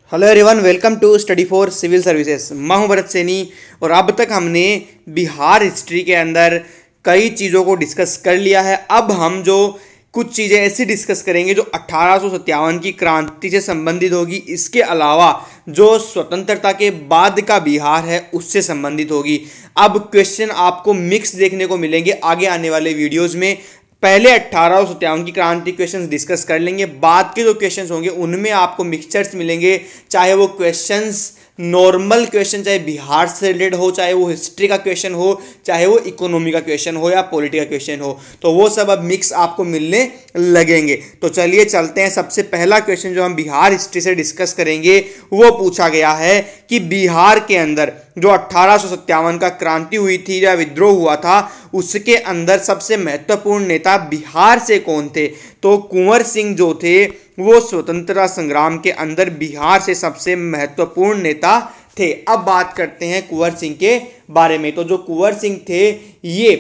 Hello everyone, welcome to study for civil services. मैं हूं भरत सैनी और अब तक हमने बिहार हिस्ट्री के अंदर कई चीज़ों को डिस्कस कर लिया है। अब हम जो कुछ चीज़ें ऐसी डिस्कस करेंगे जो 1857 की क्रांति से संबंधित होगी, इसके अलावा जो स्वतंत्रता के बाद का बिहार है उससे संबंधित होगी। अब क्वेश्चन आपको मिक्स देखने को मिलेंगे आगे आने वाले वीडियोज़ में। पहले 1857 की क्रांति क्वेश्चंस डिस्कस कर लेंगे, बाद के जो क्वेश्चंस होंगे उनमें आपको मिक्सचर्स मिलेंगे, चाहे वो क्वेश्चंस नॉर्मल क्वेश्चन, चाहे बिहार से रिलेटेड हो, चाहे वो हिस्ट्री का क्वेश्चन हो, चाहे वो इकोनॉमी का क्वेश्चन हो या पॉलिटी का क्वेश्चन हो, तो वो सब अब मिक्स आपको मिलने लगेंगे। तो चलिए चलते हैं। सबसे पहला क्वेश्चन जो हम बिहार हिस्ट्री से डिस्कस करेंगे वो पूछा गया है कि बिहार के अंदर जो 1857 का क्रांति हुई थी या विद्रोह हुआ था उसके अंदर सबसे महत्वपूर्ण नेता बिहार से कौन थे। तो कुंवर सिंह जो थे वो स्वतंत्रता संग्राम के अंदर बिहार से सबसे महत्वपूर्ण नेता थे। अब बात करते हैं कुंवर सिंह के बारे में। तो जो कुंवर सिंह थे, ये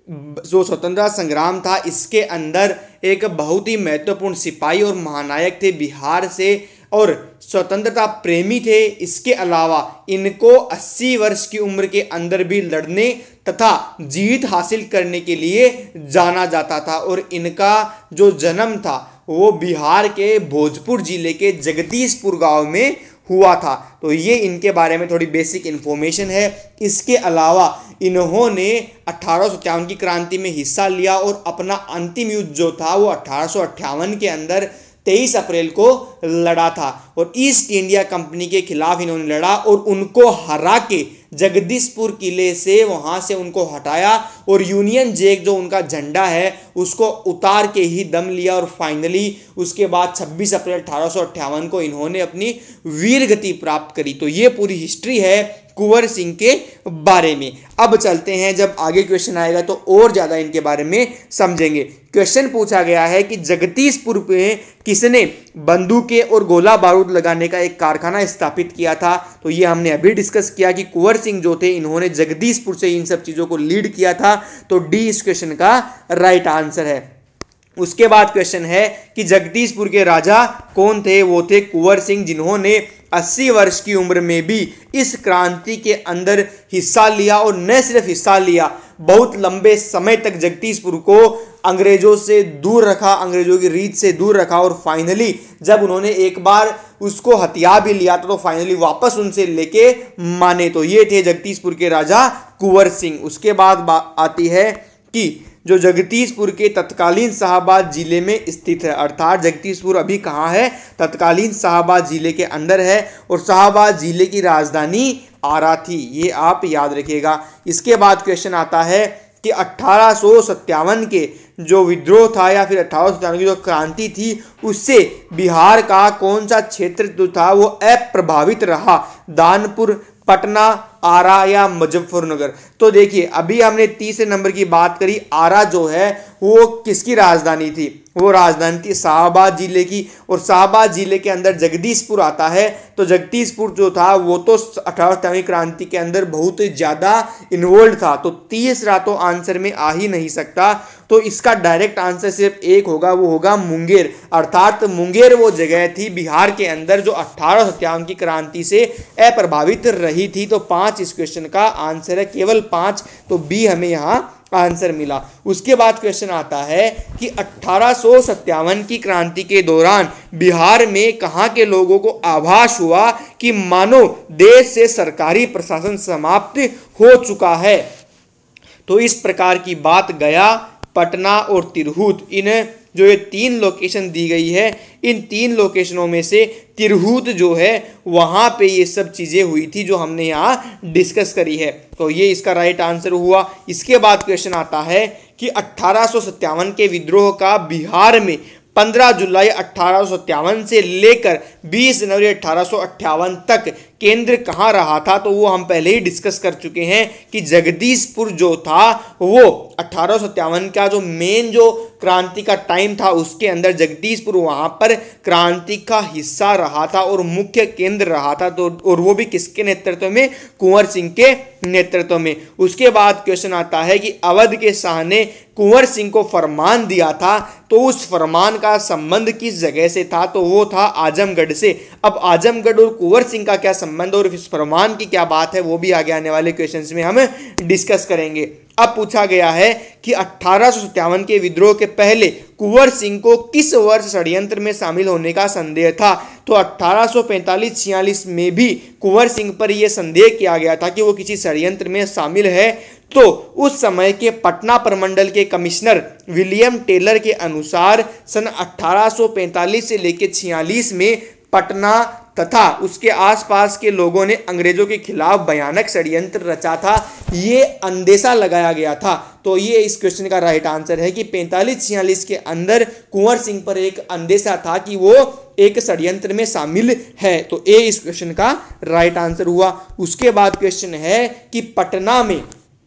जो स्वतंत्रता संग्राम था इसके अंदर एक बहुत ही महत्वपूर्ण सिपाही और महानायक थे बिहार से, और स्वतंत्रता प्रेमी थे। इसके अलावा इनको 80 वर्ष की उम्र के अंदर भी लड़ने तथा जीत हासिल करने के लिए जाना जाता था, और इनका जो जन्म था वो बिहार के भोजपुर जिले के जगदीशपुर गांव में हुआ था। तो ये इनके बारे में थोड़ी बेसिक इन्फॉर्मेशन है। इसके अलावा इन्होंने 1857 की क्रांति में हिस्सा लिया और अपना अंतिम युद्ध जो था वो 1858 के अंदर 23 अप्रैल को लड़ा था, और ईस्ट इंडिया कंपनी के खिलाफ इन्होंने लड़ा और उनको हरा के जगदीशपुर किले से वहां से उनको हटाया और यूनियन जैक जो उनका झंडा है उसको उतार के ही दम लिया, और फाइनली उसके बाद 26 अप्रैल 1858 को इन्होंने अपनी वीर गति प्राप्त करी। तो ये पूरी हिस्ट्री है कुंवर सिंह के बारे में। अब चलते हैं, जब आगे क्वेश्चन आएगा तो और ज्यादा इनके बारे में समझेंगे। क्वेश्चन पूछा गया है कि जगदीशपुर में किसने बंदूकें और गोला बारूद लगाने का एक कारखाना स्थापित किया था। तो ये हमने अभी डिस्कस किया कि कुंवर सिंह जो थे इन्होंने जगदीशपुर से इन सब चीजों को लीड किया था। तो डी इस क्वेश्चन का राइट आंसर है। उसके बाद क्वेश्चन है कि जगदीशपुर के राजा कौन थे। वो थे कुंवर सिंह, जिन्होंने 80 वर्ष की उम्र में भी इस क्रांति के अंदर हिस्सा लिया, और न सिर्फ हिस्सा लिया, बहुत लंबे समय तक जगदीशपुर को अंग्रेजों से दूर रखा, अंग्रेजों की रीत से दूर रखा, और फाइनली जब उन्होंने एक बार उसको हथिया भी लिया तो फाइनली वापस उनसे लेके माने। तो ये थे जगदीशपुर के राजा कुंवर सिंह। उसके बाद आती है कि जो जगदीशपुर के तत्कालीन शाहबाद जिले में स्थित है, अर्थात जगदीशपुर अभी कहाँ है, तत्कालीन शाहबाद जिले के अंदर है, और शाहबाद जिले की राजधानी आरा थी, ये आप याद रखिएगा। इसके बाद क्वेश्चन आता है कि 1857 के जो विद्रोह था या फिर 1857 की जो क्रांति थी उससे बिहार का कौन सा क्षेत्र जो था वो अप्रभावित रहा, दानपुर, पटना, आरा या मुजफ्फरनगर। तो देखिए अभी हमने तीसरे नंबर की बात करी, आरा जो है वो किसकी राजधानी थी, वो राजधानी थी शाहबाद जिले की, और शाहबाद जिले के अंदर जगदीशपुर आता है। तो जगदीशपुर जो था वो तो 1857 क्रांति के अंदर बहुत ज्यादा इन्वॉल्व था, तो तीसरा तो आंसर में आ ही नहीं सकता। तो इसका डायरेक्ट आंसर सिर्फ एक होगा, वो होगा मुंगेर, अर्थात मुंगेर वो जगह थी बिहार के अंदर जो 1857 की क्रांति से अप्रभावित रही थी। तो 5 इस क्वेश्चन का आंसर है, केवल 5। तो बी हमें यहां आंसर मिला। उसके बाद क्वेश्चन आता है कि 1857 की क्रांति के दौरान बिहार में कहां के लोगों को आभास हुआ कि मानो देश से सरकारी प्रशासन समाप्त हो चुका है। तो इस प्रकार की बात गया, पटना और तिरहुत, इन जो ये 3 लोकेशन दी गई है, इन 3 लोकेशनों में से तिरहुत जो है वहां पे ये सब चीजें हुई थी जो हमने यहाँ डिस्कस करी है। तो ये इसका राइट आंसर हुआ। इसके बाद क्वेश्चन आता है कि 1857 के विद्रोह का बिहार में 15 जुलाई 1857 से लेकर 20 जनवरी 1858 तक केंद्र कहाँ रहा था। तो वो हम पहले ही डिस्कस कर चुके हैं कि जगदीशपुर जो था वो 1857 का जो मेन जो क्रांति का टाइम था उसके अंदर जगदीशपुर वहां पर क्रांति का हिस्सा रहा था और मुख्य केंद्र रहा था। तो और वो भी किसके नेतृत्व में, कुंवर सिंह के नेतृत्व में। उसके बाद क्वेश्चन आता है कि अवध के शाह ने कुंवर सिंह को फरमान दिया था, तो उस फरमान का संबंध किस जगह से था, तो वो था आजमगढ़ से। अब आजमगढ़ और कुंवर सिंह का क्या संबंध और इस फरमान की क्या बात है, वो भी आगे आने वाले क्वेश्चंस में हम डिस्कस करेंगे। अब पूछा गया है कि 1857 के विद्रोह के पहले कुंवर सिंह को किस वर्ष षड्यंत्र में शामिल होने का संदेह था, तो 1845-46 में भी कुंवर सिंह पर यह संदेह किया गया था कि वो किसी षड्यंत्र में शामिल है। तो उस समय के पटना प्रमंडल के कमिश्नर विलियम टेलर के अनुसार सन 1845 से लेकर 46 में पटना तथा उसके आसपास के लोगों ने अंग्रेजों के खिलाफ भयानक षड्यंत्र रचा था, ये अंदेशा लगाया गया था। तो ये इस क्वेश्चन का राइट आंसर है कि 45-46 के अंदर कुंवर सिंह पर एक अंदेशा था कि वो एक षड्यंत्र में शामिल है। तो ए इस क्वेश्चन का राइट आंसर हुआ। उसके बाद क्वेश्चन है कि पटना में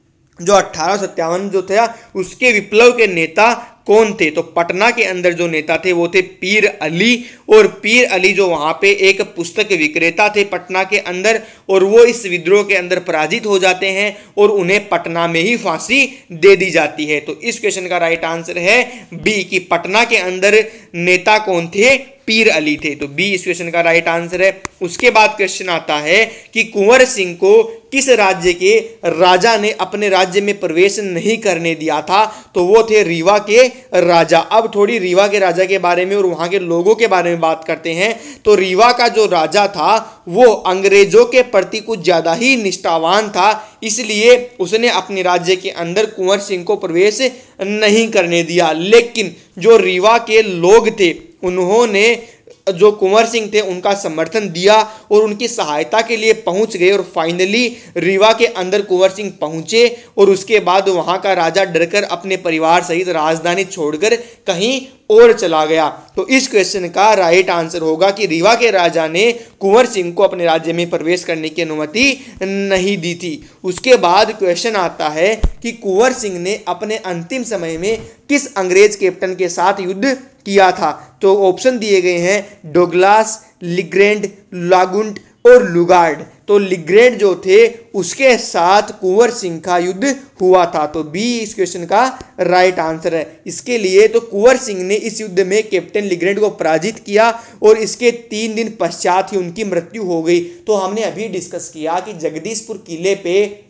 जो 1857 जो था उसके विप्लव के नेता कौन थे, तो पटना के अंदर जो नेता थे वो थे पीर अली। और पीर अली जो वहां पे एक पुस्तक विक्रेता थे पटना के अंदर, और वो इस विद्रोह के अंदर पराजित हो जाते हैं और उन्हें पटना में ही फांसी दे दी जाती है। तो इस क्वेश्चन का राइट आंसर है बी कि पटना के अंदर नेता कौन थे, पीर अली थे। तो बी इस क्वेश्चन का राइट आंसर है। उसके बाद क्वेश्चन आता है कि कुंवर सिंह को किस राज्य के राजा ने अपने राज्य में प्रवेश नहीं करने दिया था, तो वो थे रीवा के राजा। अब थोड़ी रीवा के राजा के बारे में और वहां के लोगों के बारे में बात करते हैं। तो रीवा का जो राजा था वो अंग्रेजों के प्रति कुछ ज्यादा ही निष्ठावान था, इसलिए उसने अपने राज्य के अंदर कुंवर सिंह को प्रवेश नहीं करने दिया। लेकिन जो रीवा के लोग थे उन्होंने जो कुंवर सिंह थे उनका समर्थन दिया और उनकी सहायता के लिए पहुंच गए, और फाइनली रीवा के अंदर कुंवर सिंह पहुंचे और उसके बाद वहां का राजा डरकर अपने परिवार सहित राजधानी छोड़कर कहीं और चला गया। तो इस क्वेश्चन का राइट आंसर होगा कि रीवा के राजा ने कुंवर सिंह को अपने राज्य में प्रवेश करने की अनुमति नहीं दी थी। उसके बाद क्वेश्चन आता है कि कुंवर सिंह ने अपने अंतिम समय में किस अंग्रेज कैप्टन के साथ युद्ध किया था, तो ऑप्शन दिए गए हैं डोगलास, लिग्रेंड, लागुंट और लुगार्ड। तो लिग्रेंड जो थे उसके साथ कुंवर सिंह का युद्ध हुआ था। तो बी इस क्वेश्चन का राइट आंसर है। इसके लिए तो कुंवर सिंह ने इस युद्ध में कैप्टन लिग्रेंड को पराजित किया और इसके 3 दिन पश्चात ही उनकी मृत्यु हो गई। तो हमने अभी डिस्कस किया कि जगदीशपुर किले पे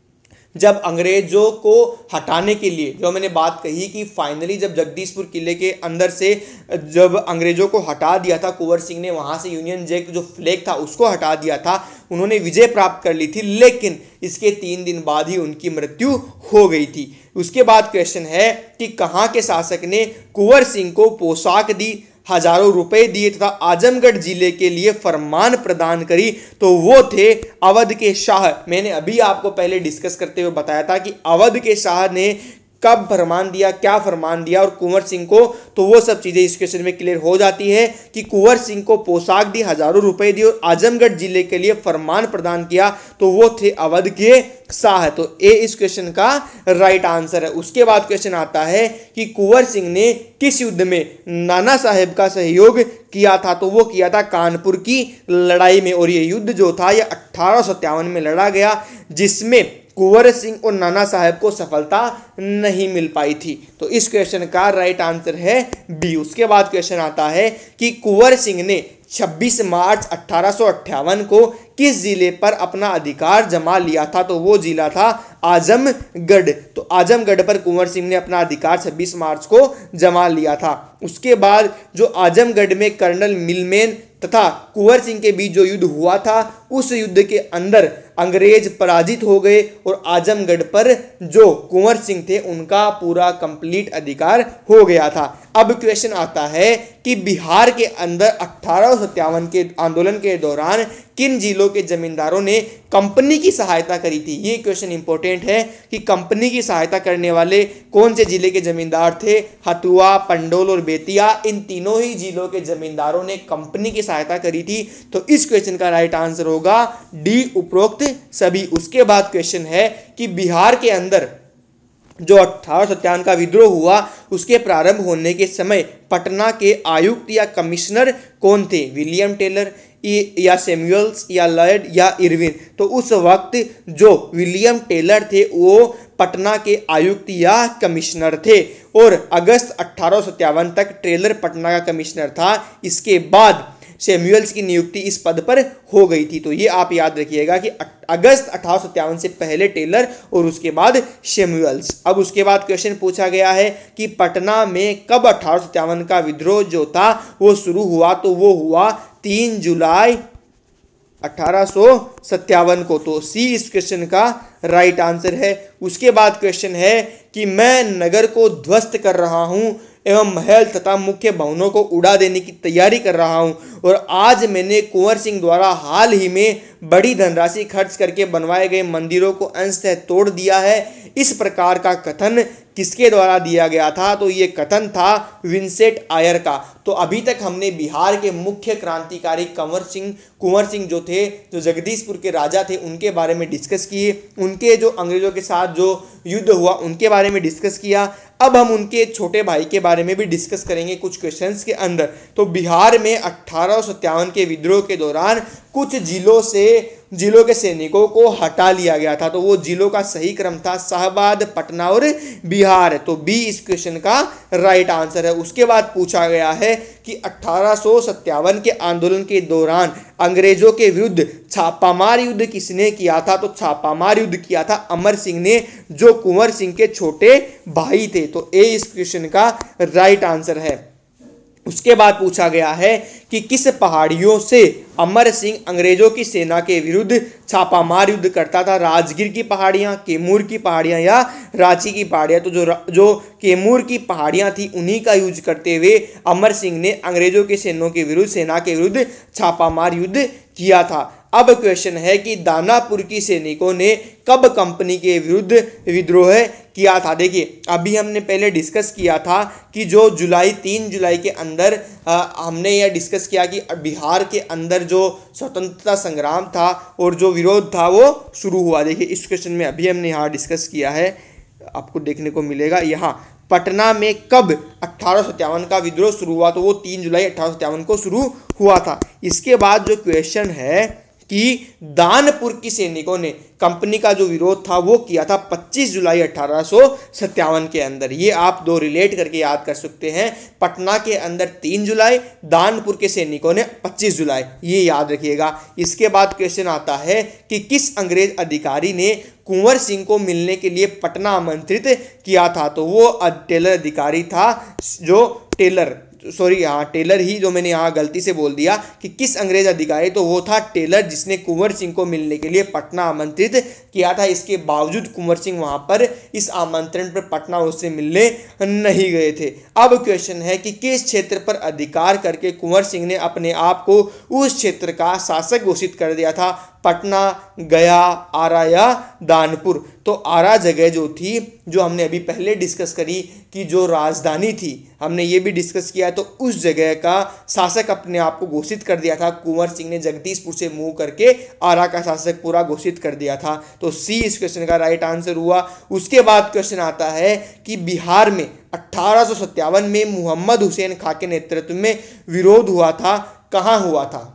जब अंग्रेजों को हटाने के लिए, जो मैंने बात कही कि फाइनली जब जगदीशपुर किले के अंदर से जब अंग्रेजों को हटा दिया था कुंवर सिंह ने, वहां से यूनियन जैक जो फ्लैग था उसको हटा दिया था, उन्होंने विजय प्राप्त कर ली थी, लेकिन इसके 3 दिन बाद ही उनकी मृत्यु हो गई थी। उसके बाद क्वेश्चन है कि कहाँ के शासक ने कुंवर सिंह को पोशाक दी, हजारों रुपए दिए तथा आजमगढ़ जिले के लिए फरमान प्रदान करी, तो वो थे अवध के शाह। मैंने अभी आपको पहले डिस्कस करते हुए बताया था कि अवध के शाह ने कब फरमान दिया, क्या फरमान दिया और कुंवर सिंह को, तो वो सब चीजें इस क्वेश्चन में क्लियर हो जाती है कि कुंवर सिंह को पोशाक दी, हजारों रुपए दिए और आजमगढ़ जिले के लिए फरमान प्रदान किया, तो वो थे अवध के शाह। तो ए इस क्वेश्चन का राइट आंसर है। उसके बाद क्वेश्चन आता है कि कुंवर सिंह ने किस युद्ध में नाना साहेब का सहयोग किया था, तो वो किया था कानपुर की लड़ाई में, और ये युद्ध जो था ये 1857 में लड़ा गया, जिसमें कुंवर सिंह और नाना साहेब को सफलता नहीं मिल पाई थी। तो इस क्वेश्चन का राइट आंसर है बी। उसके बाद क्वेश्चन आता है कि कुंवर सिंह ने 26 मार्च 1858 को किस जिले पर अपना अधिकार जमा लिया था, तो वो जिला था आजमगढ़। तो आजमगढ़ पर कुंवर सिंह ने अपना अधिकार 26 मार्च को जमा लिया था। उसके बाद जो आजमगढ़ में कर्नल मिलमेन तथा कुंवर सिंह के बीच जो युद्ध हुआ था, उस युद्ध के अंदर अंग्रेज पराजित हो गए और आजमगढ़ पर जो कुंवर सिंह थे उनका पूरा कंप्लीट अधिकार हो गया था। अब क्वेश्चन आता है कि बिहार के अंदर 1857 के आंदोलन के दौरान किन जिलों के जमींदारों ने कंपनी की सहायता करी थी। ये क्वेश्चन इंपॉर्टेंट है कि कंपनी की सहायता करने वाले कौन से जिले के जमींदार थे। हथुआ, पंडोल और बेतिया, इन तीनों ही जिलों के जमींदारों ने कंपनी की सहायता करी थी। तो इस क्वेश्चन का राइट आंसर होगा डी, उपरोक्त सभी। उसके बाद क्वेश्चन है कि बिहार के अंदर जो 1857 का विद्रोह हुआ उसके प्रारंभ होने के समय पटना के आयुक्त या कमिश्नर कौन थे। विलियम टेलर, या सैमुअल्स या लॉयड या इरविन। तो उस वक्त जो विलियम टेलर थे वो पटना के आयुक्त या कमिश्नर थे और अगस्त 1857 तक टेलर पटना का कमिश्नर था। इसके बाद सैमुअल्स की नियुक्ति इस पद पर हो गई थी। तो ये आप याद रखिएगा कि अगस्त 1857 से पहले टेलर और उसके बाद सैमुअल्स। अब उसके बाद क्वेश्चन पूछा गया है कि पटना में कब 1857 का विद्रोह जो था वो शुरू हुआ। तो वो हुआ 3 जुलाई 1857 को। तो सी इस क्वेश्चन का राइट आंसर है। उसके बाद क्वेश्चन है कि मैं नगर को ध्वस्त कर रहा हूं एवं महल तथा मुख्य भवनों को उड़ा देने की तैयारी कर रहा हूं और आज मैंने कुंवर सिंह द्वारा हाल ही में बड़ी धनराशि खर्च करके बनवाए गए मंदिरों को अंशतः तोड़ दिया है। इस प्रकार का कथन किसके द्वारा दिया गया था। तो ये कथन था विंसेंट आयर का। तो अभी तक हमने बिहार के मुख्य क्रांतिकारी कुंवर सिंह जो थे, जो जगदीशपुर के राजा थे, उनके बारे में डिस्कस किए। उनके जो अंग्रेजों के साथ जो युद्ध हुआ उनके बारे में डिस्कस किया। अब हम उनके छोटे भाई के बारे में भी डिस्कस करेंगे कुछ क्वेश्चंस के अंदर। तो बिहार में 1857 के विद्रोह के दौरान कुछ जिलों के सैनिकों को हटा लिया गया था। तो वो जिलों का सही क्रम था शाहाबाद, पटना और बिहार। तो बी इस क्वेश्चन का राइट आंसर है। उसके बाद पूछा गया है कि 1857 के आंदोलन के दौरान अंग्रेजों के विरुद्ध छापामार युद्ध किसने किया था। तो छापामार युद्ध किया था अमर सिंह ने, जो कुंवर सिंह के छोटे भाई थे। तो ए इस क्वेश्चन का राइट आंसर है। उसके बाद पूछा गया है कि किस पहाड़ियों से अमर सिंह अंग्रेजों की सेना के विरुद्ध छापामार युद्ध करता था। राजगीर की पहाड़ियां, कैमूर की पहाड़ियां या रांची की पहाड़ियां। तो जो कैमूर की पहाड़ियां थी उन्हीं का यूज करते हुए अमर सिंह ने अंग्रेजों की सेना के विरुद्ध छापामार युद्ध किया था। अब क्वेश्चन है कि दानापुर की सैनिकों ने कब कंपनी के विरुद्ध विद्रोह किया था। देखिए अभी हमने पहले डिस्कस किया था कि जो 3 जुलाई के अंदर हमने यह डिस्कस किया कि बिहार के अंदर जो स्वतंत्रता संग्राम था और जो विरोध था वो शुरू हुआ। देखिए इस क्वेश्चन में अभी हमने यहाँ डिस्कस किया है, आपको देखने को मिलेगा यहाँ पटना में कब 1857 का विद्रोह शुरू हुआ। तो वो 3 जुलाई 1857 को शुरू हुआ था। इसके बाद जो क्वेश्चन है कि दानपुर की सैनिकों ने कंपनी का जो विरोध था वो किया था 25 जुलाई 1857 के अंदर। ये आप दो रिलेट करके याद कर सकते हैं। पटना के अंदर 3 जुलाई, दानपुर के सैनिकों ने 25 जुलाई, ये याद रखिएगा। इसके बाद क्वेश्चन आता है कि किस अंग्रेज अधिकारी ने कुंवर सिंह को मिलने के लिए पटना आमंत्रित किया था। तो वो टेलर अधिकारी था, जो टेलर ही, जो मैंने यहाँ गलती से बोल दिया कि किस अंग्रेज अधिकारी, तो वो था टेलर, जिसने कुंवर सिंह को मिलने के लिए पटना आमंत्रित किया था। इसके बावजूद कुंवर सिंह वहां पर इस आमंत्रण पर पटना उससे मिलने नहीं गए थे। अब क्वेश्चन है कि किस क्षेत्र पर अधिकार करके कुंवर सिंह ने अपने आप को उस क्षेत्र का शासक घोषित कर दिया था। पटना, गया, आरा या दानपुर। तो आरा जगह जो थी, जो हमने अभी पहले डिस्कस करी कि जो राजधानी थी, हमने ये भी डिस्कस किया। तो उस जगह का शासक अपने आप को घोषित कर दिया था। कुंवर सिंह ने जगदीशपुर से मूव करके आरा का शासक पूरा घोषित कर दिया था। तो सी इस क्वेश्चन का राइट आंसर हुआ। उसके बाद क्वेश्चन आता है कि बिहार में 1857 में मोहम्मद हुसैन खां के नेतृत्व में विरोध हुआ था, कहाँ हुआ था।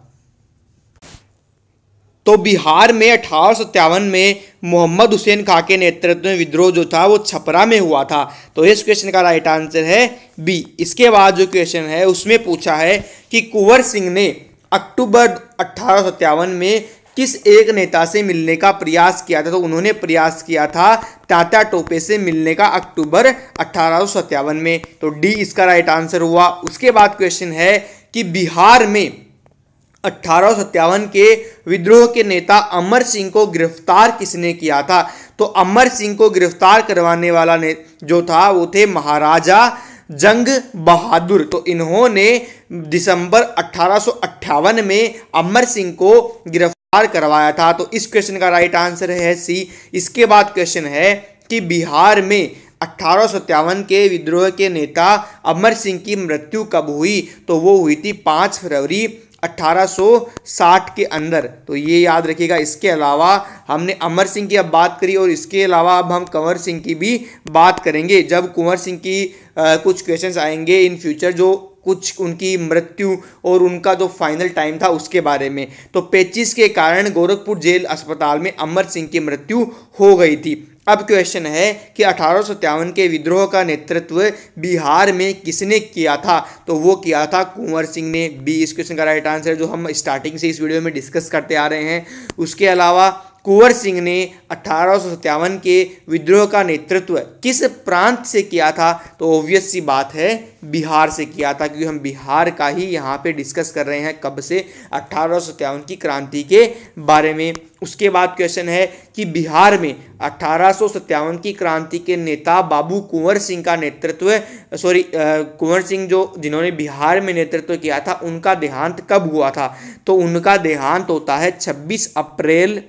तो बिहार में 1857 में मोहम्मद हुसैन खां के नेतृत्व में विद्रोह जो था वो छपरा में हुआ था। तो इस क्वेश्चन का राइट आंसर है बी। इसके बाद जो क्वेश्चन है उसमें पूछा है कि कुंवर सिंह ने अक्टूबर 1857 में किस एक नेता से मिलने का प्रयास किया था। तो उन्होंने प्रयास किया था तात्या टोपे से मिलने का अक्टूबर 1857 में। तो डी इसका राइट आंसर हुआ। उसके बाद क्वेश्चन है कि बिहार में 1857 के विद्रोह के नेता अमर सिंह को गिरफ्तार किसने किया था। तो अमर सिंह को गिरफ्तार करवाने वाला ने जो था वो थे महाराजा जंग बहादुर। तो इन्होंने दिसंबर 1858 में अमर सिंह को गिरफ्तार करवाया था। तो इस क्वेश्चन का राइट आंसर है सी। इसके बाद क्वेश्चन है कि बिहार में 1857 के विद्रोह के नेता अमर सिंह की मृत्यु कब हुई। तो वो हुई थी 5 फरवरी 1860 के अंदर। तो ये याद रखिएगा। इसके अलावा हमने अमर सिंह की अब बात करी और इसके अलावा अब हम कंवर सिंह की भी बात करेंगे जब कुंवर सिंह की कुछ क्वेश्चंस आएंगे इन फ्यूचर, जो कुछ उनकी मृत्यु और उनका जो फाइनल टाइम था उसके बारे में। तो पेचिश के कारण गोरखपुर जेल अस्पताल में अमर सिंह की मृत्यु हो गई थी। अब क्वेश्चन है कि 1857 के विद्रोह का नेतृत्व बिहार में किसने किया था? तो वो किया था कुंवर सिंह ने। बी इस क्वेश्चन का राइट आंसर, जो हम स्टार्टिंग से इस वीडियो में डिस्कस करते आ रहे हैं। उसके अलावा कुंवर सिंह ने 1857 के विद्रोह का नेतृत्व किस प्रांत से किया था? तो ऑब्वियस सी बात है बिहार से किया था, क्योंकि हम बिहार का ही यहाँ पे डिस्कस कर रहे हैं। कब से? 1857 की क्रांति के बारे में। उसके बाद क्वेश्चन है कि बिहार में 1857 की क्रांति के नेता बाबू कुंवर सिंह का नेतृत्व कुंवर सिंह जो जिन्होंने बिहार में नेतृत्व किया था, उनका देहांत कब हुआ था? तो उनका देहांत होता है 26 अप्रैल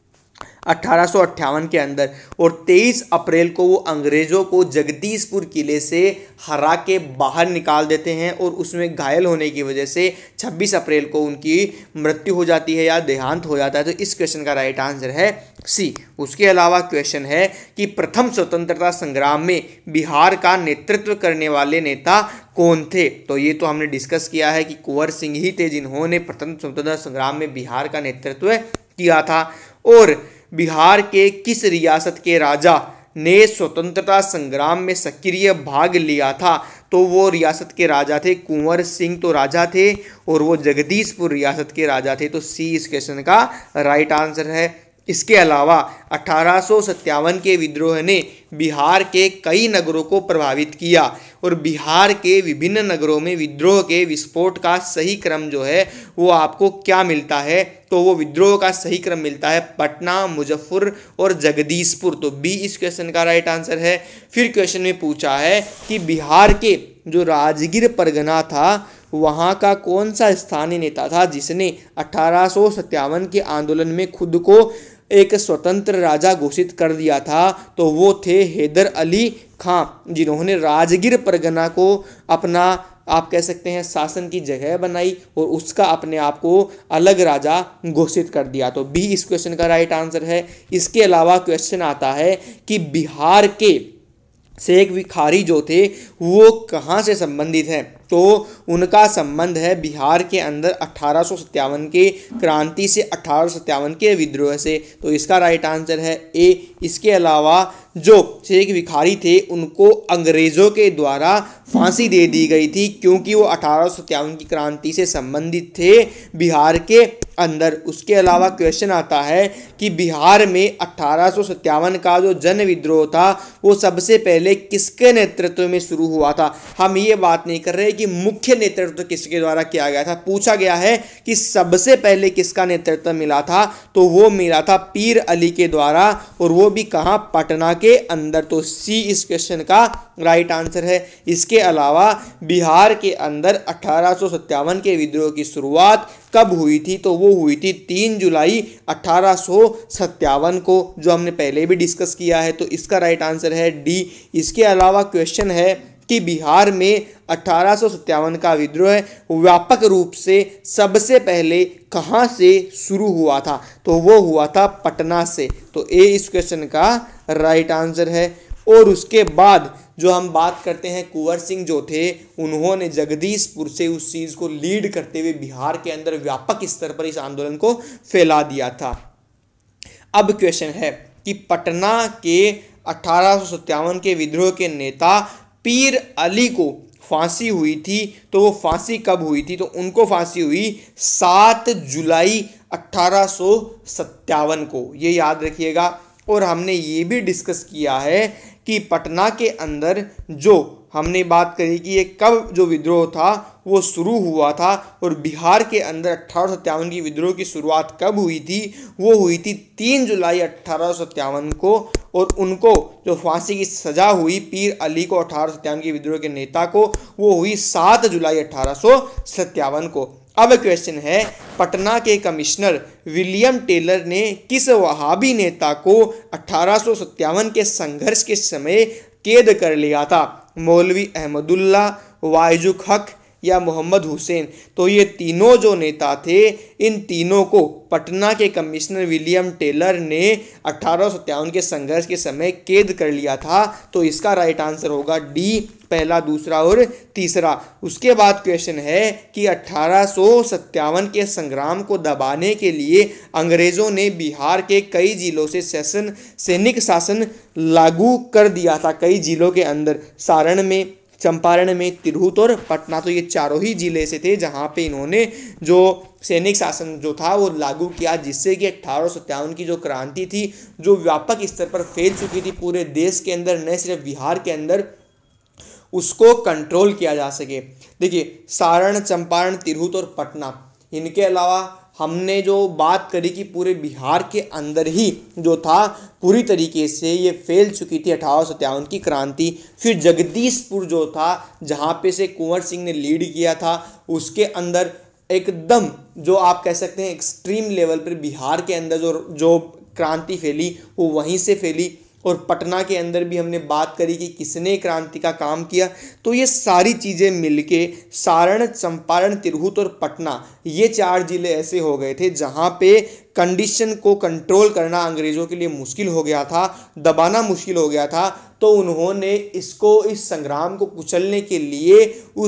1858 के अंदर, और 23 अप्रैल को वो अंग्रेजों को जगदीशपुर किले से हरा के बाहर निकाल देते हैं, और उसमें घायल होने की वजह से 26 अप्रैल को उनकी मृत्यु हो जाती है या देहांत हो जाता है। तो इस क्वेश्चन का राइट आंसर है सी। उसके अलावा क्वेश्चन है कि प्रथम स्वतंत्रता संग्राम में बिहार का नेतृत्व करने वाले नेता कौन थे? तो ये तो हमने डिस्कस किया है कि कुंवर सिंह ही थे जिन्होंने प्रथम स्वतंत्रता संग्राम में बिहार का नेतृत्व किया था। और बिहार के किस रियासत के राजा ने स्वतंत्रता संग्राम में सक्रिय भाग लिया था? तो वो रियासत के राजा थे कुंवर सिंह, तो राजा थे, और वो जगदीशपुर रियासत के राजा थे। तो सी इस क्वेश्चन का राइट आंसर है। इसके अलावा 1857 के विद्रोह ने बिहार के कई नगरों को प्रभावित किया, और बिहार के विभिन्न नगरों में विद्रोह के विस्फोट का सही क्रम जो है वो आपको क्या मिलता है? तो वो विद्रोह का सही क्रम मिलता है पटना, मुजफ्फर और जगदीशपुर। तो बी इस क्वेश्चन का राइट आंसर है। फिर क्वेश्चन में पूछा है कि बिहार के जो राजगीर परगना था वहाँ का कौन सा स्थानीय नेता था जिसने 1857 के आंदोलन में खुद को एक स्वतंत्र राजा घोषित कर दिया था? तो वो थे हैदर अली खां, जिन्होंने राजगीर परगना को अपना, आप कह सकते हैं, शासन की जगह बनाई और उसका अपने आप को अलग राजा घोषित कर दिया। तो बी इस क्वेश्चन का राइट आंसर है। इसके अलावा क्वेश्चन आता है कि बिहार के शेख भिखारी जो थे वो कहाँ से संबंधित हैं? तो उनका संबंध है बिहार के अंदर 1857 के क्रांति से, 1857 के विद्रोह से। तो इसका राइट आंसर है ए। इसके अलावा जो शेख भिखारी थे उनको अंग्रेज़ों के द्वारा फांसी दे दी गई थी, क्योंकि वो 1857 की क्रांति से संबंधित थे बिहार के अंदर। उसके अलावा क्वेश्चन आता है कि बिहार में 1857 का जो जन विद्रोह था वो सबसे पहले किसके नेतृत्व में शुरू हुआ था? हम ये बात नहीं कर रहे कि मुख्य नेतृत्व किसके द्वारा किया गया था। पूछा गया है कि सबसे पहले किसका नेतृत्व मिला था? तो वो मिला था पीर अली के द्वारा, और वो भी कहाँ? पटना के अंदर। तो सी इस क्वेश्चन का राइट आंसर है। इसके अलावा बिहार के अंदर 1857 के विद्रोह की शुरुआत कब हुई थी? तो वो हुई थी 3 जुलाई 1857 को, जो हमने पहले भी डिस्कस किया है। तो इसका राइट आंसर है डी। इसके अलावा क्वेश्चन है कि बिहार में 1857 का विद्रोह व्यापक रूप से सबसे पहले कहाँ से शुरू हुआ था? तो वो हुआ था पटना से। तो ए इस क्वेश्चन का राइट आंसर है। और उसके बाद जो हम बात करते हैं, कुंवर सिंह जो थे उन्होंने जगदीशपुर से उस चीज़ को लीड करते हुए बिहार के अंदर व्यापक स्तर पर इस आंदोलन को फैला दिया था। अब क्वेश्चन है कि पटना के 1857 के विद्रोह के नेता पीर अली को फांसी हुई थी, तो वो फांसी कब हुई थी? तो उनको फांसी हुई 7 जुलाई 1857 को, ये याद रखिएगा। और हमने ये भी डिस्कस किया है कि पटना के अंदर जो हमने बात करी कि ये कब जो विद्रोह था वो शुरू हुआ था, और बिहार के अंदर 1857 की विद्रोह की शुरुआत कब हुई थी? वो हुई थी 3 जुलाई 1857 को, और उनको जो फांसी की सज़ा हुई पीर अली को, 1857 के विद्रोह के नेता को, वो हुई 7 जुलाई 1857 को। अब क्वेश्चन है, पटना के कमिश्नर विलियम टेलर ने किस वहाबी नेता को 1857 के संघर्ष के समय कैद कर लिया था? मौलवी अहमदुल्ला, वाइजुक हक या मोहम्मद हुसैन। तो ये तीनों जो नेता थे, इन तीनों को पटना के कमिश्नर विलियम टेलर ने 1857 के संघर्ष के समय कैद कर लिया था। तो इसका राइट आंसर होगा डी, पहला, दूसरा और तीसरा। उसके बाद क्वेश्चन है कि 1857 के संग्राम को दबाने के लिए अंग्रेजों ने बिहार के कई जिलों से सैनिक शासन लागू कर दिया था। कई जिलों के अंदर, सारण में, चंपारण में, तिरहुत और पटना। तो ये चारों ही जिले से थे जहाँ पे इन्होंने जो सैनिक शासन जो था वो लागू किया, जिससे कि 1857 की जो क्रांति थी, जो व्यापक स्तर पर फैल चुकी थी पूरे देश के अंदर, न सिर्फ बिहार के अंदर, उसको कंट्रोल किया जा सके। देखिए, सारण, चंपारण, तिरहुत और पटना, इनके अलावा हमने जो बात करी कि पूरे बिहार के अंदर ही जो था पूरी तरीके से ये फैल चुकी थी 1857 की क्रांति। फिर जगदीशपुर जो था, जहाँ पे से कुंवर सिंह ने लीड किया था, उसके अंदर एकदम जो आप कह सकते हैं एक्सट्रीम लेवल पर बिहार के अंदर जो क्रांति फैली वो वहीं से फैली। और पटना के अंदर भी हमने बात करी कि किसने क्रांति का काम किया। तो ये सारी चीज़ें मिलके सारण, चंपारण, तिरहुत और पटना, ये 4 जिले ऐसे हो गए थे जहाँ पे कंडीशन को कंट्रोल करना अंग्रेज़ों के लिए मुश्किल हो गया था, दबाना मुश्किल हो गया था। तो उन्होंने इस संग्राम को कुचलने के लिए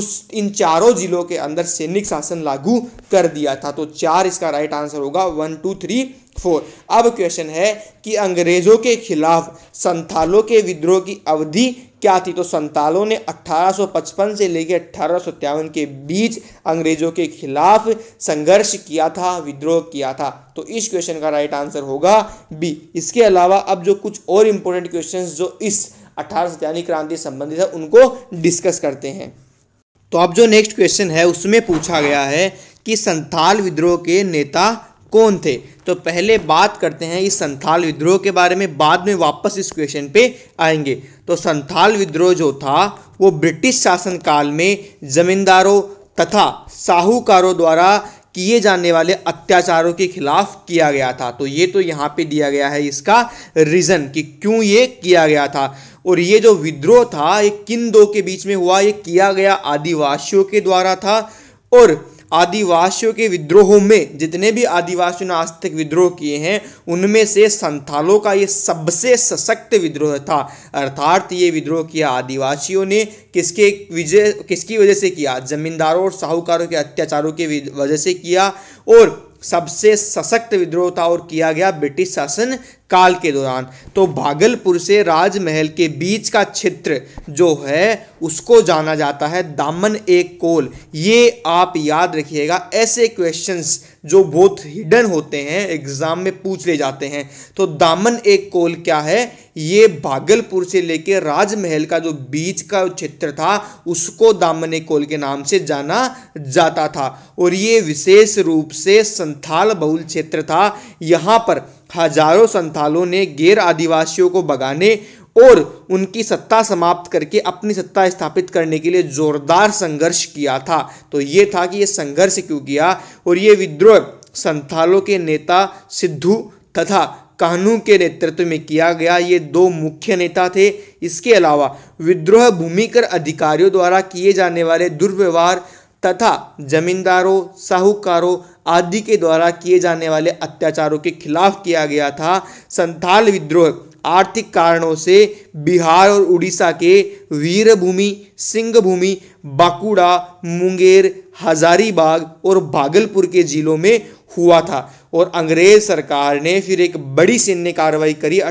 इन चारों जिलों के अंदर सैनिक शासन लागू कर दिया था। तो 4 इसका राइट आंसर होगा, 1, 2, 3, 4। अब क्वेश्चन है कि अंग्रेजों के खिलाफ संथालों के विद्रोह की अवधि क्या थी। तो संथालों ने 1855 से लेकर 1857 के बीच अंग्रेजों के खिलाफ संघर्ष किया था, विद्रोह किया था। तो इस क्वेश्चन का राइट आंसर होगा बी। इसके अलावा अब जो कुछ और इंपॉर्टेंट क्वेश्चंस जो इस 1857 क्रांति से संबंधित है उनको डिस्कस करते हैं। तो अब जो नेक्स्ट क्वेश्चन है उसमें पूछा गया है कि संथाल विद्रोह के नेता कौन थे। तो पहले बात करते हैं इस संथाल विद्रोह के बारे में, बाद में वापस इस क्वेश्चन पे आएंगे। तो संथाल विद्रोह जो था वो ब्रिटिश शासनकाल में जमींदारों तथा साहूकारों द्वारा किए जाने वाले अत्याचारों के खिलाफ किया गया था। तो ये तो यहाँ पे दिया गया है इसका रीज़न कि क्यों ये किया गया था। और ये जो विद्रोह था ये किन दो के बीच में हुआ, ये किया गया आदिवासियों के द्वारा था। और आदिवासियों के विद्रोहों में जितने भी आदिवासियों ने आज तक विद्रोह किए हैं उनमें से संथालों का ये सबसे सशक्त विद्रोह था। अर्थात ये विद्रोह किया आदिवासियों ने किसकी वजह से किया, जमींदारों और साहूकारों के अत्याचारों की वजह से किया। और सबसे सशक्त विद्रोह था और किया गया ब्रिटिश शासन काल के दौरान। तो भागलपुर से राजमहल के बीच का क्षेत्र जो है उसको जाना जाता है दामन एक कोल। ये आप याद रखिएगा, ऐसे क्वेश्चंस जो बहुत हिडन होते हैं एग्जाम में पूछ ले जाते हैं। तो दामन एक कोल क्या है, ये भागलपुर से लेकर राजमहल का जो बीच का क्षेत्र था उसको दामन एक कोल के नाम से जाना जाता था। और ये विशेष रूप से संथाल बहुल क्षेत्र था। यहाँ पर हजारों संथालों ने गैर आदिवासियों को भगाने और उनकी सत्ता समाप्त करके अपनी सत्ता स्थापित करने के लिए जोरदार संघर्ष किया था। तो ये था कि ये संघर्ष क्यों किया। और ये विद्रोह संथालों के नेता सिद्धू तथा कान्हू के नेतृत्व में किया गया। ये 2 मुख्य नेता थे। इसके अलावा विद्रोह भूमिकर अधिकारियों द्वारा किए जाने वाले दुर्व्यवहार तथा जमींदारों, साहूकारों आदि के द्वारा किए जाने वाले अत्याचारों के खिलाफ किया गया था। संथाल विद्रोह आर्थिक कारणों से बिहार और उड़ीसा के वीरभूमि, सिंहभूमि, बांकुड़ा, मुंगेर, हजारीबाग और भागलपुर के जिलों में हुआ था। और अंग्रेज सरकार ने फिर एक बड़ी सैन्य कार्रवाई करी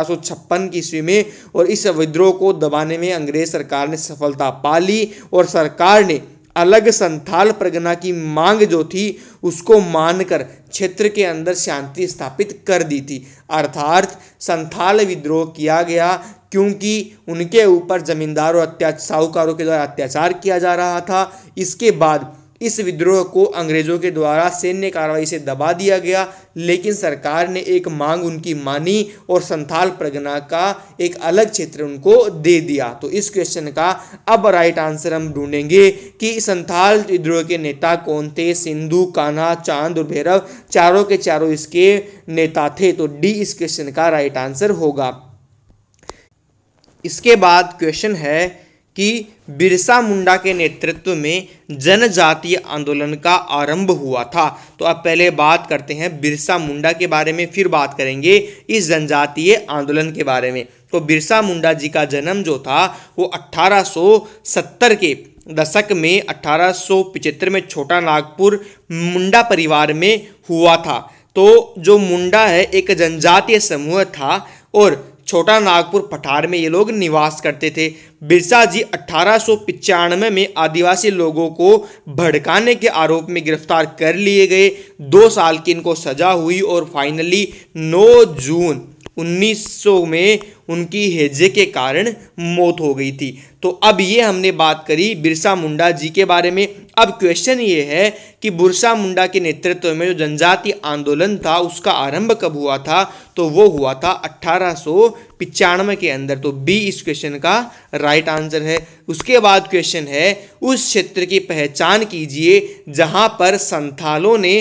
1856 की ईस्वी में। और इस विद्रोह को दबाने में अंग्रेज सरकार ने सफलता पा ली। और सरकार ने अलग संथाल परगना की मांग जो थी उसको मानकर क्षेत्र के अंदर शांति स्थापित कर दी थी। अर्थात संथाल विद्रोह किया गया क्योंकि उनके ऊपर जमींदारों साहूकारों के द्वारा अत्याचार किया जा रहा था। इसके बाद इस विद्रोह को अंग्रेजों के द्वारा सैन्य कार्रवाई से दबा दिया गया, लेकिन सरकार ने एक मांग उनकी मानी और संथाल परगना का एक अलग क्षेत्र उनको दे दिया। तो इस क्वेश्चन का अब राइट आंसर हम ढूंढेंगे कि संथाल विद्रोह के नेता कौन थे। सिंधु, कान्हा, चांद और भैरव चारों के चारों इसके नेता थे। तो डी इस क्वेश्चन का राइट आंसर होगा। इसके बाद क्वेश्चन है कि बिरसा मुंडा के नेतृत्व में जनजातीय आंदोलन का आरंभ हुआ था। तो अब पहले बात करते हैं बिरसा मुंडा के बारे में, फिर बात करेंगे इस जनजातीय आंदोलन के बारे में। तो बिरसा मुंडा जी का जन्म जो था वो 1870 के दशक में 1875 में छोटा नागपुर मुंडा परिवार में हुआ था। तो जो मुंडा है एक जनजातीय समूह था और छोटा नागपुर पठार में ये लोग निवास करते थे। बिरसा जी 1895 में आदिवासी लोगों को भड़काने के आरोप में गिरफ्तार कर लिए गए। 2 साल की इनको सजा हुई और फाइनली 9 जून 1900 में उनकी हैजे के कारण मौत हो गई थी। तो अब ये हमने बात करी बिरसा मुंडा जी के बारे में। अब क्वेश्चन ये है कि बिरसा मुंडा के नेतृत्व में जो जनजातीय आंदोलन था उसका आरंभ कब हुआ था? तो वो हुआ था 1895 के अंदर। तो बी इस क्वेश्चन का राइट आंसर है। उसके बाद क्वेश्चन है उस क्षेत्र की पहचान कीजिए जहां पर संथालों ने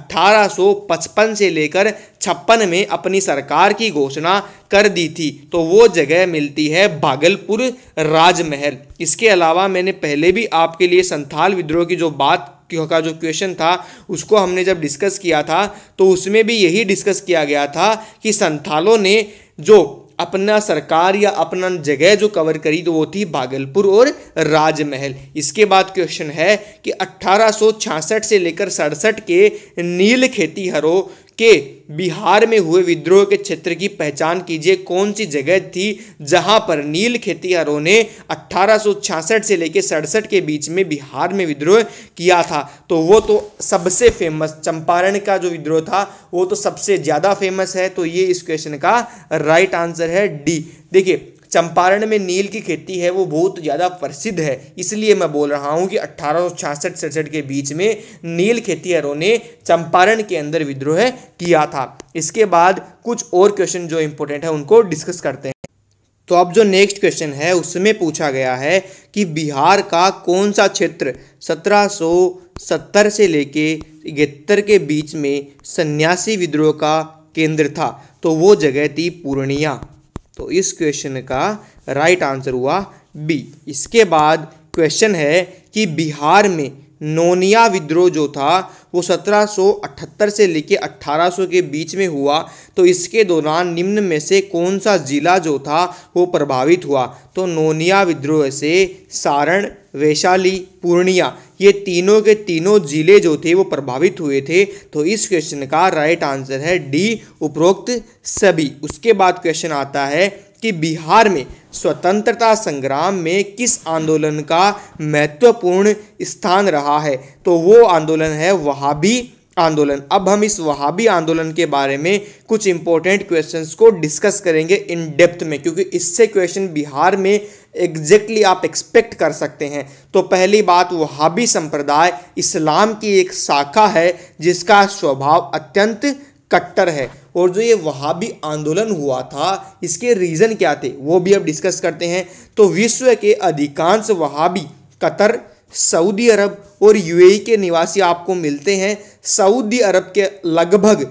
1855 से लेकर 56 में अपनी सरकार की घोषणा कर दी थी। तो वो जगह मिलती है भागलपुर राजमहल। इसके अलावा मैंने पहले भी आपके लिए संथाल विद्रोह की जो बात का जो क्वेश्चन था उसको हमने जब डिस्कस किया था तो उसमें भी यही डिस्कस किया गया था कि संथालों ने जो अपना सरकार या अपना जगह जो कवर करी तो वो थी भागलपुर और राजमहल। इसके बाद क्वेश्चन है कि 1866 से लेकर 67 के नील खेतीहरों के बिहार में हुए विद्रोह के क्षेत्र की पहचान कीजिए। कौन सी जगह थी जहां पर नील खेतीहरों ने 1866 से लेकर 67 के बीच में बिहार में विद्रोह किया था? तो वो तो सबसे फेमस चंपारण का जो विद्रोह था वो तो सबसे ज़्यादा फेमस है। तो ये इस क्वेश्चन का राइट आंसर है डी। देखिए चंपारण में नील की खेती है वो बहुत ज़्यादा प्रसिद्ध है, इसलिए मैं बोल रहा हूँ कि 1866-67 के बीच में नील खेतीहरों ने चंपारण के अंदर विद्रोह किया था। इसके बाद कुछ और क्वेश्चन जो इंपॉर्टेंट है उनको डिस्कस करते हैं। तो अब जो नेक्स्ट क्वेश्चन है उसमें पूछा गया है कि बिहार का कौन सा क्षेत्र 1770 से लेके 71 के बीच में सन्यासी विद्रोह का केंद्र था? तो वो जगह थी पूर्णिया। तो इस क्वेश्चन का राइट आंसर हुआ बी। इसके बाद क्वेश्चन है कि बिहार में नोनिया विद्रोह जो था वो 1778 से लेके 1800 के बीच में हुआ। तो इसके दौरान निम्न में से कौन सा जिला जो था वो प्रभावित हुआ? तो नोनिया विद्रोह से सारण, वैशाली, पूर्णिया ये तीनों के तीनों जिले जो थे वो प्रभावित हुए थे। तो इस क्वेश्चन का राइट आंसर है डी, उपरोक्त सभी। उसके बाद क्वेश्चन आता है कि बिहार में स्वतंत्रता संग्राम में किस आंदोलन का महत्वपूर्ण स्थान रहा है? तो वो आंदोलन है वहाबी आंदोलन। अब हम इस वहाबी आंदोलन के बारे में कुछ इंपॉर्टेंट क्वेश्चंस को डिस्कस करेंगे इन डेप्थ में, क्योंकि इससे क्वेश्चन बिहार में एग्जैक्टली आप एक्सपेक्ट कर सकते हैं। तो पहली बात, वहाबी संप्रदाय इस्लाम की एक शाखा है जिसका स्वभाव अत्यंत कट्टर है। और जो ये वहाबी आंदोलन हुआ था इसके रीज़न क्या थे वो भी अब डिस्कस करते हैं। तो विश्व के अधिकांश वहाबी कतर, सऊदी अरब और यूएई के निवासी आपको मिलते हैं। सऊदी अरब के लगभग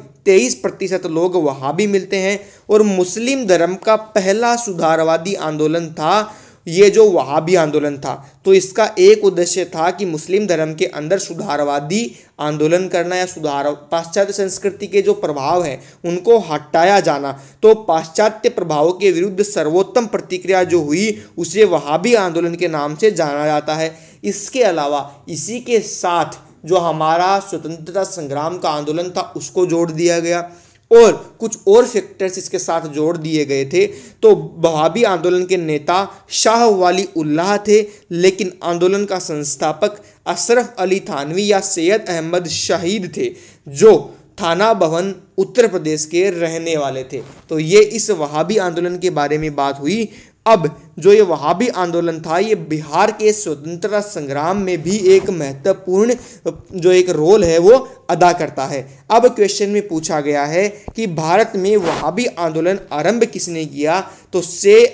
23% लोग वहाबी मिलते हैं। और मुस्लिम धर्म का पहला सुधारवादी आंदोलन था ये जो वहाबी आंदोलन था। तो इसका एक उद्देश्य था कि मुस्लिम धर्म के अंदर सुधारवादी आंदोलन करना या सुधार पाश्चात्य संस्कृति के जो प्रभाव हैं उनको हटाया जाना। तो पाश्चात्य प्रभावों के विरुद्ध सर्वोत्तम प्रतिक्रिया जो हुई उसे वहाबी आंदोलन के नाम से जाना जाता है। इसके अलावा इसी के साथ जो हमारा स्वतंत्रता संग्राम का आंदोलन था उसको जोड़ दिया गया और कुछ और फैक्टर्स इसके साथ जोड़ दिए गए थे। तो वहाबी आंदोलन के नेता शाह वाली उल्लाह थे, लेकिन आंदोलन का संस्थापक अशरफ अली थानवी या सैयद अहमद शहीद थे जो थाना भवन उत्तर प्रदेश के रहने वाले थे। तो ये इस वहाबी आंदोलन के बारे में बात हुई। अब जो ये वहाबी आंदोलन था ये बिहार के स्वतंत्रता संग्राम में भी एक महत्वपूर्ण जो एक रोल है वो अदा करता है। अब क्वेश्चन में पूछा गया है कि भारत में वहाबी आंदोलन आरंभ किसने किया? तो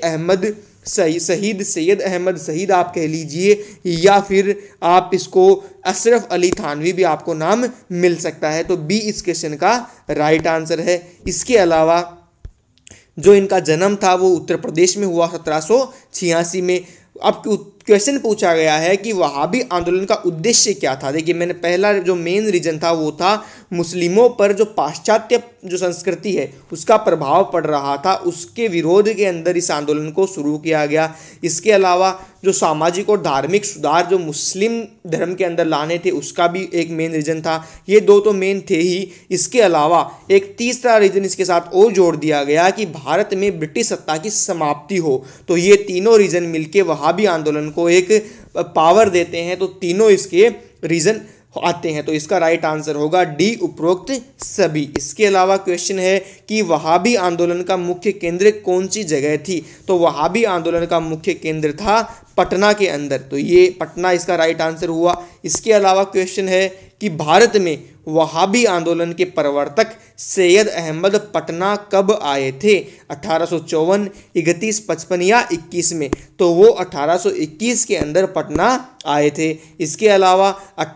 सैयद अहमद शहीद आप कह लीजिए या फिर आप इसको अशरफ अली थानवी भी आपको नाम मिल सकता है। तो बी इस क्वेश्चन का राइट आंसर है। इसके अलावा जो इनका जन्म था वो उत्तर प्रदेश में हुआ 1786 में। अब क्वेश्चन पूछा गया है कि वहाबी आंदोलन का उद्देश्य क्या था। देखिए, मैंने पहला जो मेन रीजन था वो था मुस्लिमों पर जो पाश्चात्य जो संस्कृति है उसका प्रभाव पड़ रहा था, उसके विरोध के अंदर इस आंदोलन को शुरू किया गया। इसके अलावा जो सामाजिक और धार्मिक सुधार जो मुस्लिम धर्म के अंदर लाने थे उसका भी एक मेन रीजन था। ये दो तो मेन थे ही। इसके अलावा एक तीसरा रीजन इसके साथ और जोड़ दिया गया कि भारत में ब्रिटिश सत्ता की समाप्ति हो। तो ये तीनों रीजन मिलके वहाबी आंदोलन को एक पावर देते हैं। तो तीनों इसके रीजन आते हैं। तो इसका राइट आंसर होगा डी, उपरोक्त सभी। इसके अलावा क्वेश्चन है कि वहाबी आंदोलन का मुख्य केंद्र कौन सी जगह थी। तो वहाबी आंदोलन का मुख्य केंद्र था पटना के अंदर। तो ये पटना इसका राइट आंसर हुआ। इसके अलावा क्वेश्चन है कि भारत में वहाबी आंदोलन के प्रवर्तक सैयद अहमद पटना कब आए थे। 1854, 31, 55 या 21 में। तो वो 1821 के अंदर पटना आए थे। इसके अलावा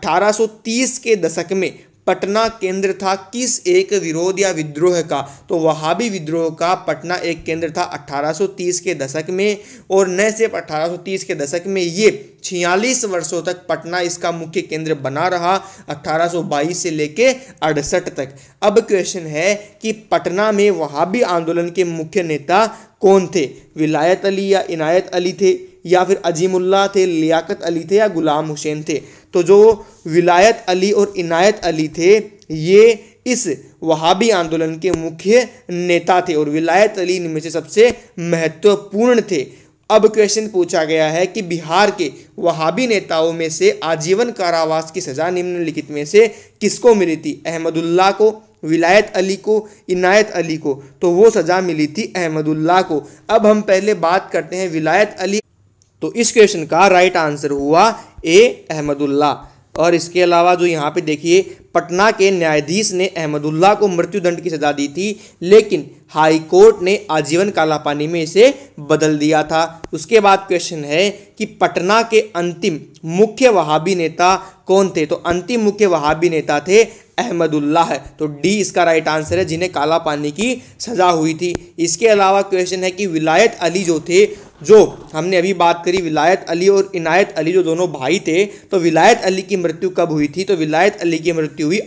1830 के दशक में पटना केंद्र था किस एक विरोध या विद्रोह का। तो वहाबी विद्रोह का पटना एक केंद्र था 1830 के दशक में। और न सिर्फ 1830 के दशक में, ये 46 वर्षों तक पटना इसका मुख्य केंद्र बना रहा, 1822 से लेके 68 तक। अब क्वेश्चन है कि पटना में वहाबी आंदोलन के मुख्य नेता कौन थे। विलायत अली या इनायत अली थे, या फिर अजीमुल्लाह थे, लियाकत अली थे, या गुलाम हुसैन थे। तो जो विलायत अली और इनायत अली थे ये इस वहाबी आंदोलन के मुख्य नेता थे, और विलायत अली इनमें से सबसे महत्वपूर्ण थे। अब क्वेश्चन पूछा गया है कि बिहार के वहाबी नेताओं में से आजीवन कारावास की सजा निम्नलिखित में से किसको मिली थी। अहमदुल्लाह को, विलायत अली को, इनायत अली को। तो वो सजा मिली थी अहमदुल्लाह को। अब हम पहले बात करते हैं विलायत अली। तो इस क्वेश्चन का राइट आंसर हुआ ए, अहमदुल्लाह। और इसके अलावा जो यहाँ पे देखिए, पटना के न्यायाधीश ने अहमदुल्लाह को मृत्युदंड की सजा दी थी, लेकिन हाई कोर्ट ने आजीवन कालापानी में इसे बदल दिया था। उसके बाद क्वेश्चन है कि पटना के अंतिम मुख्य वहाबी नेता कौन थे। तो अंतिम मुख्य वहाबी नेता थे अहमदुल्लाह है। तो डी इसका राइट आंसर है, जिन्हें काला पानी की सजा हुई थी। इसके अलावा क्वेश्चन है कि विलायत अली जो थे, जो हमने अभी बात करी, विलायत अली और इनायत अली जो दोनों भाई थे, तो विलायत अली की मृत्यु कब हुई थी। तो विलायत अली की मृत्यु हुई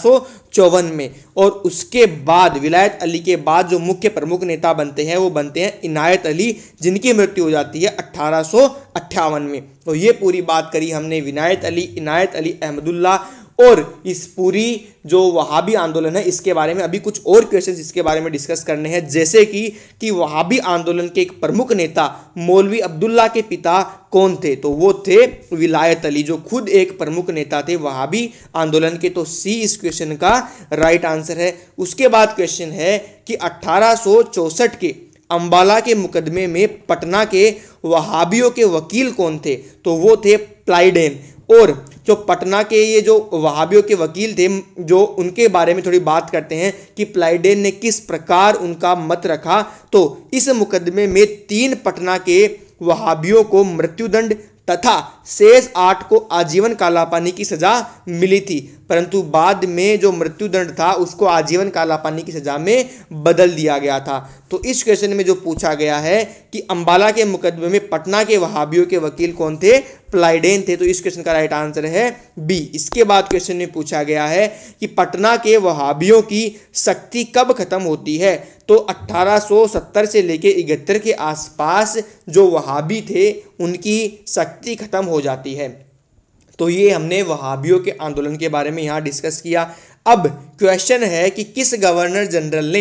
1854 में। और उसके बाद विलायत अली के बाद जो मुख्य प्रमुख नेता बनते हैं वो बनते हैं इनायत अली, जिनकी मृत्यु हो जाती है 1858 में। तो ये पूरी बात करी हमने विलायत अली, इनायत अली, अहमदुल्लाह और इस पूरी जो वहाबी आंदोलन है इसके बारे में। अभी कुछ और क्वेश्चंस इसके बारे में डिस्कस करने हैं, जैसे कि वहाबी आंदोलन के एक प्रमुख नेता मौलवी अब्दुल्ला के पिता कौन थे। तो वो थे विलायत अली, जो खुद एक प्रमुख नेता थे वहाबी आंदोलन के। तो सी इस क्वेश्चन का राइट आंसर है। उसके बाद क्वेश्चन है कि 1864 के अंबाला के मुकदमे में पटना के वहाबियों के वकील कौन थे। तो वो थे प्लाइडेन। और जो पटना के ये जो वहाबियों के वकील थे, जो उनके बारे में थोड़ी बात करते हैं कि प्लाइडेन ने किस प्रकार उनका मत रखा। तो इस मुकदमे में 3 पटना के वहाबियों को मृत्युदंड तथा शेष 8 को आजीवन कालापानी की सजा मिली थी, परंतु बाद में जो मृत्युदंड था उसको आजीवन कालापानी की सजा में बदल दिया गया था। तो इस क्वेश्चन में जो पूछा गया है कि अंबाला के मुकदमे में पटना के वहाबियों के वकील कौन थे, प्लाइडेन थे। तो इस क्वेश्चन का राइट आंसर है बी। इसके बाद क्वेश्चन में पूछा गया है कि पटना के वहाबियों की शक्ति कब खत्म होती है। तो 1870 से लेके 71 के आसपास जो वहाबी थे उनकी शक्ति खत्म हो जाती है। तो ये हमने वहाबियों के आंदोलन के बारे में यहाँ डिस्कस किया। अब क्वेश्चन है कि किस गवर्नर जनरल ने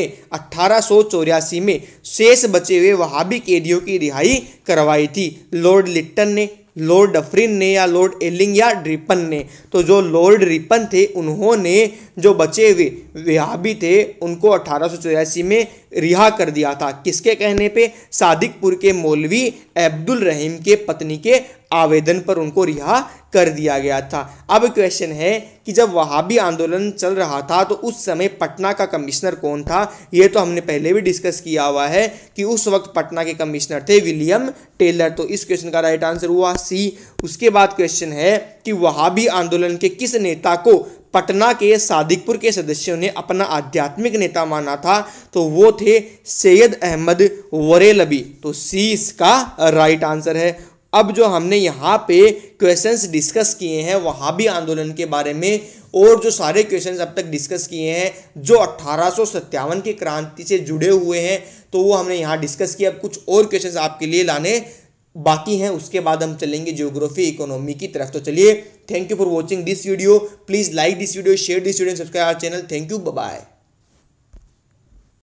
1884 में शेष बचे हुए वहाबी कैदियों की रिहाई करवाई थी। लॉर्ड लिट्टन ने, लॉर्ड डफरिन ने, या लॉर्ड एलिंग या रिपन ने। तो जो लॉर्ड रिपन थे उन्होंने जो बचे हुए वहाबी थे उनको 1884 में रिहा कर दिया था। किसके कहने पे? सादिकपुर के मौलवी अब्दुल रहीम के पत्नी के आवेदन पर उनको रिहा कर दिया गया था। अब क्वेश्चन है कि जब वहाबी आंदोलन चल रहा था तो उस समय पटना का कमिश्नर कौन था। ये तो हमने पहले भी डिस्कस किया हुआ है कि उस वक्त पटना के कमिश्नर थे विलियम टेलर। तो इस क्वेश्चन का राइट आंसर हुआ सी। उसके बाद क्वेश्चन है कि वहाबी आंदोलन के किस नेता को पटना के सादिकपुर के सदस्यों ने अपना आध्यात्मिक नेता माना था। तो वो थे सैयद अहमद वरेलवी। तो सी इसका राइट आंसर है। अब जो हमने यहाँ पे क्वेश्चंस डिस्कस किए हैं वहाबी आंदोलन के बारे में, और जो सारे क्वेश्चंस अब तक डिस्कस किए हैं जो 1857 की क्रांति से जुड़े हुए हैं, तो वो हमने यहाँ डिस्कस किया। अब कुछ और क्वेश्चंस आपके लिए लाने बाकी हैं, उसके बाद हम चलेंगे ज्योग्राफी इकोनॉमी की तरफ। तो चलिए, thank you for watching this video, please like this video, share this video, subscribe our channel. Thank you, bye bye.